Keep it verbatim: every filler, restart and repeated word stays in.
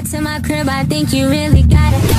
back to my crib, I think you really gotta